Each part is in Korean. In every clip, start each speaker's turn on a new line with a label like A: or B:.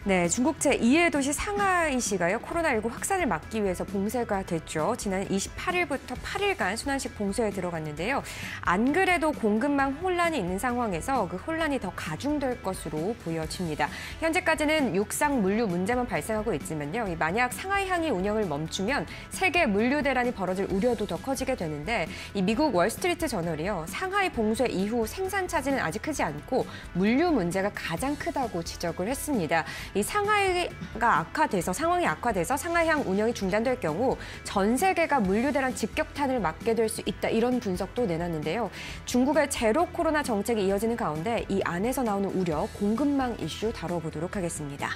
A: 네, 중국 제2의 도시 상하이시가요, 코로나19 확산을 막기 위해서 봉쇄가 됐죠. 지난 28일부터 8일간 순환식 봉쇄에 들어갔는데요. 안 그래도 공급망 혼란이 있는 상황에서 그 혼란이 더 가중될 것으로 보여집니다. 현재까지는 육상 물류 문제만 발생하고 있지만요. 만약 상하이항이 운영을 멈추면 세계 물류 대란이 벌어질 우려도 더 커지게 되는데, 이 미국 월스트리트 저널이요, 상하이 봉쇄 이후 생산 차질은 아직 크지 않고 물류 문제가 가장 크다고 지적을 했습니다. 이 상하이가 상황이 악화돼서 상하이항 운영이 중단될 경우 전 세계가 물류 대란 직격탄을 맞게 될 수 있다, 이런 분석도 내놨는데요. 중국의 제로 코로나 정책이 이어지는 가운데 이 안에서 나오는 우려, 공급망 이슈 다뤄보도록 하겠습니다.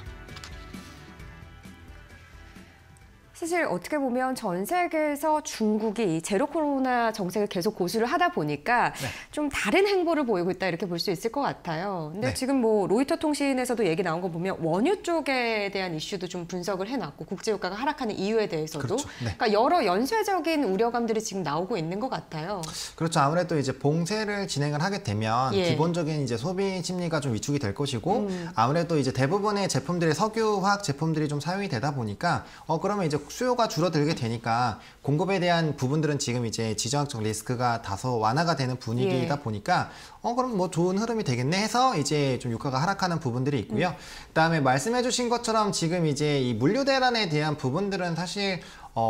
A: 사실 어떻게 보면 전 세계에서 중국이 이 제로 코로나 정책을 계속 고수를 하다 보니까 좀 다른 행보를 보이고 있다, 이렇게 볼 수 있을 것 같아요. 근데 지금 뭐 로이터 통신에서도 얘기 나온 거 보면 원유 쪽에 대한 이슈도 좀 분석을 해놨고, 국제유가가 하락하는 이유에 대해서도,
B: 그렇죠.
A: 그러니까 여러 연쇄적인 우려감들이 지금 나오고 있는 것 같아요.
B: 그렇죠. 아무래도 이제 봉쇄를 진행을 하게 되면 기본적인 이제 소비 심리가 좀 위축이 될 것이고, 아무래도 이제 대부분의 제품들의 석유화학 제품들이 좀 사용이 되다 보니까 그러면 이제 수요가 줄어들게 되니까 공급에 대한 부분들은 지금 이제 지정학적 리스크가 다소 완화가 되는 분위기이다 보니까 그럼 뭐 좋은 흐름이 되겠네 해서 이제 좀 유가가 하락하는 부분들이 있고요. 그다음에 말씀해주신 것처럼 지금 이제 이 물류 대란에 대한 부분들은 사실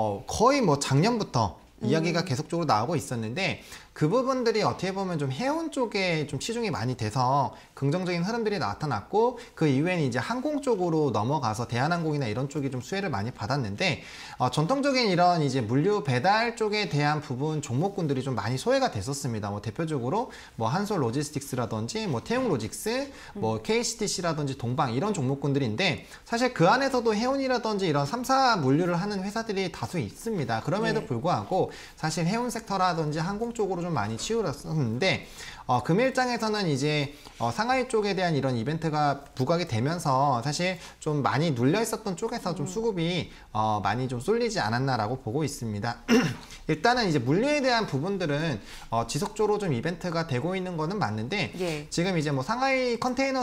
B: 거의 뭐 작년부터 이야기가 계속적으로 나오고 있었는데, 그 부분들이 어떻게 보면 좀 해운 쪽에 좀 치중이 많이 돼서 긍정적인 흐름들이 나타났고, 그 이후에는 이제 항공 쪽으로 넘어가서 대한항공이나 이런 쪽이 좀 수혜를 많이 받았는데, 전통적인 이런 이제 물류 배달 쪽에 대한 부분 종목군들이 좀 많이 소외가 됐었습니다. 뭐 대표적으로 뭐 한솔 로지스틱스라든지 뭐 태용 로직스, 뭐 KCTC라든지 동방, 이런 종목군들인데, 사실 그 안에서도 해운이라든지 이런 3사 물류를 하는 회사들이 다수 있습니다. 그럼에도 불구하고 사실 해운 섹터라든지 항공 쪽으로 좀 많이 치우렸었는데, 금일장에서는 이제 상하이 쪽에 대한 이런 이벤트가 부각이 되면서 사실 좀 많이 눌려 있었던 쪽에서 좀 수급이 많이 좀 쏠리지 않았나라고 보고 있습니다. 일단은 이제 물류에 대한 부분들은 지속적으로 좀 이벤트가 되고 있는 거는 맞는데, 지금 이제 뭐 상하이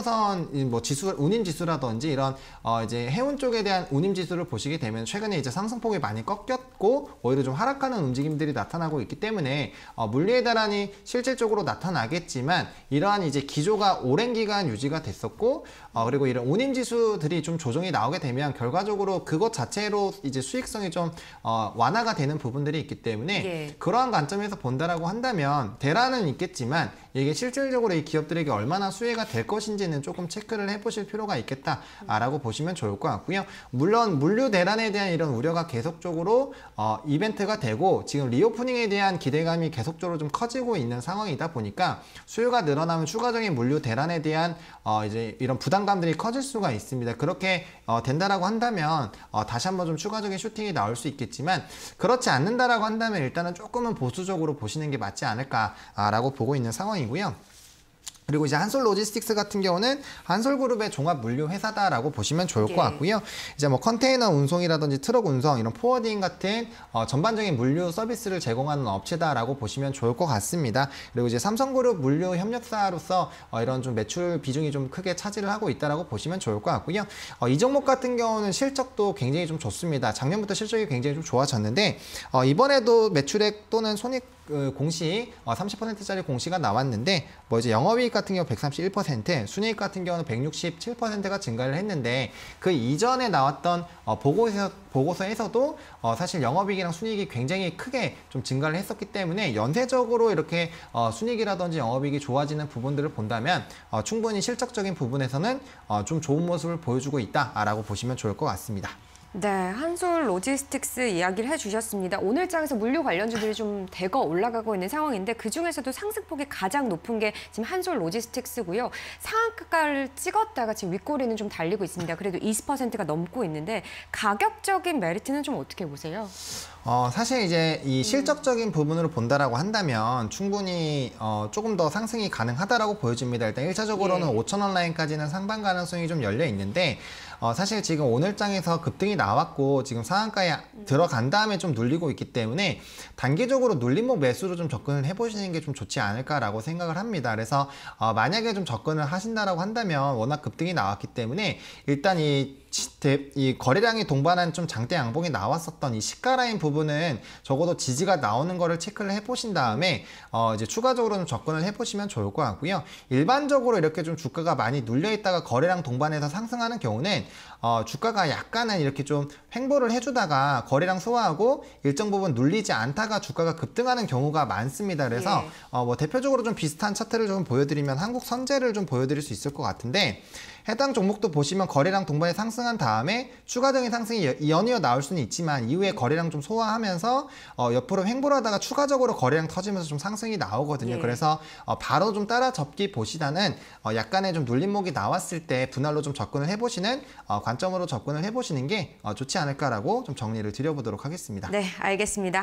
B: 컨테이너선 뭐 지수, 운임 지수라든지 이런 이제 해운 쪽에 대한 운임 지수를 보시게 되면 최근에 이제 상승폭이 많이 꺾였고 오히려 좀 하락하는 움직임들이 나타나고 있기 때문에 물류의 대란이 실질적으로 나타나겠지만, 이러한 이제 기조가 오랜 기간 유지가 됐었고, 그리고 이런 운임 지수들이 좀 조정이 나오게 되면 결과적으로 그것 자체로 이제 수익성이 좀 완화가 되는 부분들이 있기 때문에 그러한 관점에서 본다라고 한다면 대란은 있겠지만 이게 실질적으로 이 기업들에게 얼마나 수혜가 될 것인지는 조금 체크를 해보실 필요가 있겠다라고 보시면 좋을 것 같고요. 물론 물류 대란에 대한 이런 우려가 계속적으로 이벤트가 되고 지금 리오프닝에 대한 기대감이 계속적으로 좀 커지고 있는 상황이다 보니까 수요가 늘어나면 추가적인 물류 대란에 대한 이제 이런 부담감들이 커질 수가 있습니다. 그렇게 된다라고 한다면 다시 한번 좀 추가적인 슈팅이 나올 수 있겠지만, 그렇지 않는다라고 한다면 일단은 조금은 보수적으로 보시는 게 맞지 않을까라고 보고 있는 상황이고요. 그리고 이제 한솔 로지스틱스 같은 경우는 한솔그룹의 종합 물류 회사다라고 보시면 좋을 것 같고요. 이제 뭐 컨테이너 운송이라든지 트럭 운송, 이런 포워딩 같은 전반적인 물류 서비스를 제공하는 업체다라고 보시면 좋을 것 같습니다. 그리고 이제 삼성그룹 물류 협력사로서 이런 좀 매출 비중이 좀 크게 차지를 하고 있다라고 보시면 좋을 것 같고요. 이 종목 같은 경우는 실적도 굉장히 좀 좋습니다. 작년부터 실적이 굉장히 좀 좋아졌는데, 이번에도 매출액 또는 손익 공시 30%짜리 공시가 나왔는데, 뭐 이제 영업이익 같은 경우 131%, 순이익 같은 경우는 167%가 증가를 했는데, 그 이전에 나왔던 보고서에서도 사실 영업이익이랑 순이익이 굉장히 크게 좀 증가를 했었기 때문에 연쇄적으로 이렇게 순이익이라든지 영업이익이 좋아지는 부분들을 본다면 충분히 실적적인 부분에서는 좀 좋은 모습을 보여주고 있다라고 보시면 좋을 것 같습니다.
A: 네, 한솔 로지스틱스 이야기를 해주셨습니다. 오늘 장에서 물류 관련주들이 좀 대거 올라가고 있는 상황인데, 그중에서도 상승폭이 가장 높은 게 지금 한솔 로지스틱스고요. 상한가를 찍었다가 지금 윗꼬리는 좀 달리고 있습니다. 그래도 20%가 넘고 있는데, 가격적인 메리트는 좀 어떻게 보세요?
B: 사실 이제 이 실적적인 부분으로 본다라고 한다면 충분히 조금 더 상승이 가능하다라고 보여집니다. 일단 1차적으로는 5,000원 라인까지는 상방 가능성이 좀 열려 있는데, 사실 지금 오늘장에서 급등이 나왔고 지금 상한가에 들어간 다음에 좀 눌리고 있기 때문에 단기적으로 눌림목 매수로 좀 접근을 해보시는 게 좀 좋지 않을까라고 생각을 합니다. 그래서 만약에 좀 접근을 하신다라고 한다면 워낙 급등이 나왔기 때문에 일단 이 거래량이 동반한 좀 장대 양봉이 나왔었던 이 시가 라인 부분은 적어도 지지가 나오는 거를 체크를 해보신 다음에 이제 추가적으로 좀 접근을 해보시면 좋을 것 같고요. 일반적으로 이렇게 좀 주가가 많이 눌려 있다가 거래량 동반해서 상승하는 경우는 주가가 약간은 이렇게 좀 횡보를 해주다가 거래량 소화하고 일정 부분 눌리지 않다가 주가가 급등하는 경우가 많습니다. 그래서 뭐 대표적으로 좀 비슷한 차트를 좀 보여드리면 한국 선제를 좀 보여드릴 수 있을 것 같은데, 해당 종목도 보시면 거래량 동반에 상승한 다음에 추가적인 상승이 연이어 나올 수는 있지만 이후에 거래량 좀 소화하면서 옆으로 횡보를 하다가 추가적으로 거래량 터지면서 좀 상승이 나오거든요. 그래서 바로 좀 따라 접기 보시다는 약간의 좀 눌림목이 나왔을 때 분할로 좀 접근을 해보시는 관점으로 접근을 해보시는 게 좋지 않을까라고 좀 정리를 드려보도록 하겠습니다.
A: 네, 알겠습니다.